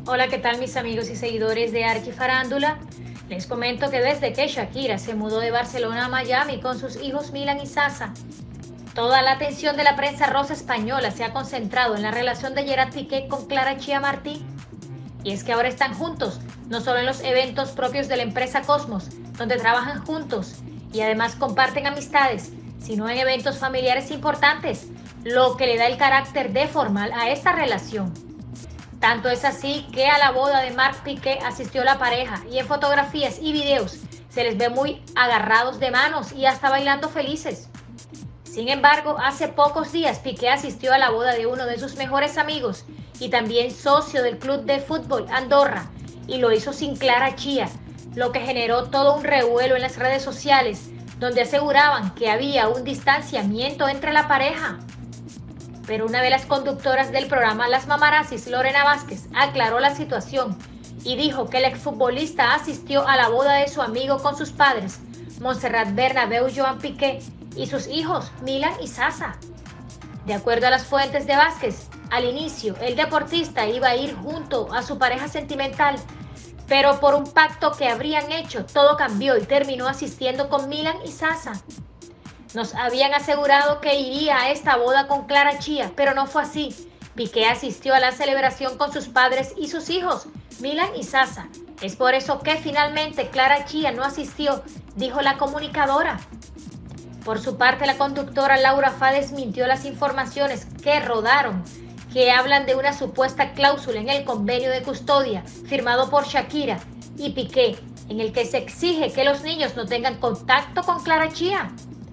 Hola, ¿qué tal mis amigos y seguidores de Arquifarándula? Les comento que desde que Shakira se mudó de Barcelona a Miami con sus hijos Milan y Sasa, toda la atención de la prensa rosa española se ha concentrado en la relación de Gerard Piqué con Clara Chía Martí. Y es que ahora están juntos, no solo en los eventos propios de la empresa Cosmos, donde trabajan juntos y además comparten amistades, sino en eventos familiares importantes, lo que le da el carácter de formal a esta relación. Tanto es así que a la boda de Marc Piqué asistió la pareja y en fotografías y videos se les ve muy agarrados de manos y hasta bailando felices. Sin embargo, hace pocos días Piqué asistió a la boda de uno de sus mejores amigos y también socio del club de fútbol Andorra, y lo hizo sin Clara Chía, lo que generó todo un revuelo en las redes sociales, donde aseguraban que había un distanciamiento entre la pareja. Pero una de las conductoras del programa Las Mamarazzis, Lorena Vázquez, aclaró la situación y dijo que el exfutbolista asistió a la boda de su amigo con sus padres, Montserrat Bernabéu, Joan Piqué, y sus hijos, Milan y Sasa. De acuerdo a las fuentes de Vázquez, al inicio el deportista iba a ir junto a su pareja sentimental, pero por un pacto que habrían hecho, todo cambió y terminó asistiendo con Milan y Sasa. Nos habían asegurado que iría a esta boda con Clara Chía, pero no fue así. Piqué asistió a la celebración con sus padres y sus hijos, Milan y Sasa. Es por eso que finalmente Clara Chía no asistió, dijo la comunicadora. Por su parte, la conductora Laura Fa desmintió las informaciones que rodaron, que hablan de una supuesta cláusula en el convenio de custodia firmado por Shakira y Piqué, en el que se exige que los niños no tengan contacto con Clara Chía.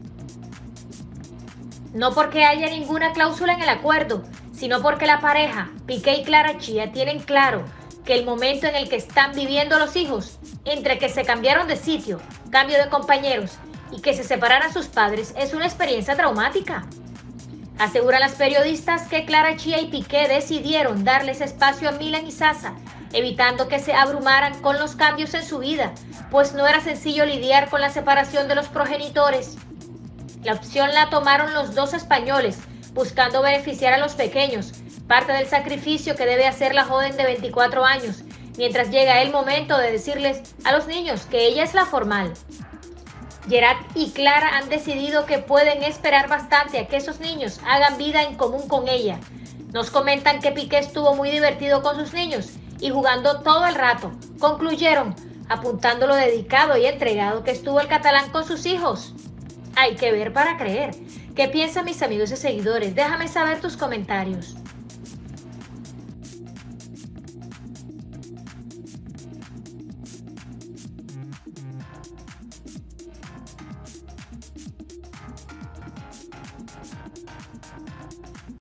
No porque haya ninguna cláusula en el acuerdo, sino porque la pareja, Piqué y Clara Chía, tienen claro que el momento en el que están viviendo los hijos, entre que se cambiaron de sitio, cambio de compañeros y que se separaran sus padres, es una experiencia traumática. Aseguran las periodistas que Clara Chía y Piqué decidieron darles espacio a Milan y Sasa, evitando que se abrumaran con los cambios en su vida, pues no era sencillo lidiar con la separación de los progenitores. La opción la tomaron los dos españoles, buscando beneficiar a los pequeños, parte del sacrificio que debe hacer la joven de 24 años, mientras llega el momento de decirles a los niños que ella es la formal. Gerard y Clara han decidido que pueden esperar bastante a que esos niños hagan vida en común con ella. Nos comentan que Piqué estuvo muy divertido con sus niños y jugando todo el rato, concluyeron, apuntando lo dedicado y entregado que estuvo el catalán con sus hijos. Hay que ver para creer. ¿Qué piensan mis amigos y seguidores? Déjame saber tus comentarios.